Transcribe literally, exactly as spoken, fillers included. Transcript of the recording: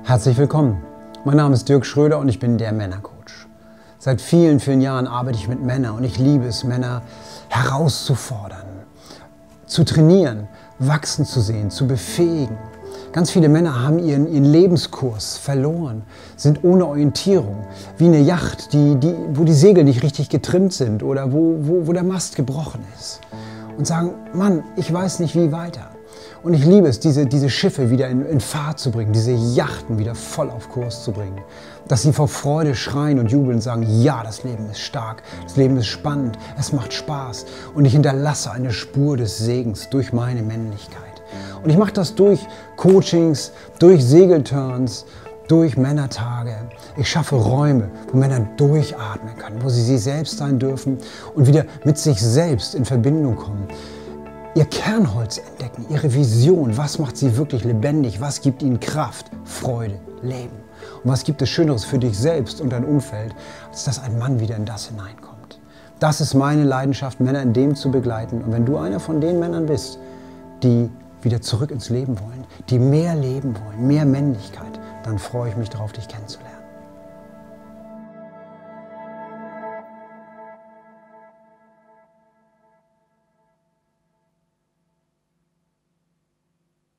Herzlich willkommen. Mein Name ist Dirk Schröder und ich bin der Männercoach. Seit vielen, vielen Jahren arbeite ich mit Männern und ich liebe es, Männer herauszufordern, zu trainieren, wachsen zu sehen, zu befähigen. Ganz viele Männer haben ihren, ihren Lebenskurs verloren, sind ohne Orientierung, wie eine Yacht, die, die, wo die Segel nicht richtig getrimmt sind oder wo, wo, wo der Mast gebrochen ist. Und sagen, Mann, ich weiß nicht, wie weiter. Und ich liebe es, diese, diese Schiffe wieder in, in Fahrt zu bringen, diese Yachten wieder voll auf Kurs zu bringen. Dass sie vor Freude schreien und jubeln und sagen, ja, das Leben ist stark, das Leben ist spannend, es macht Spaß und ich hinterlasse eine Spur des Segens durch meine Männlichkeit. Und ich mache das durch Coachings, durch Segelturns, durch Männertage. Ich schaffe Räume, wo Männer durchatmen können, wo sie sie selbst sein dürfen und wieder mit sich selbst in Verbindung kommen. Ihr Kernholz entdecken, ihre Vision, was macht sie wirklich lebendig, was gibt ihnen Kraft, Freude, Leben. Und was gibt es Schöneres für dich selbst und dein Umfeld, als dass ein Mann wieder in das hineinkommt. Das ist meine Leidenschaft, Männer in dem zu begleiten. Und wenn du einer von den Männern bist, die wieder zurück ins Leben wollen, die mehr leben wollen, mehr Männlichkeit, dann freue ich mich darauf, dich kennenzulernen.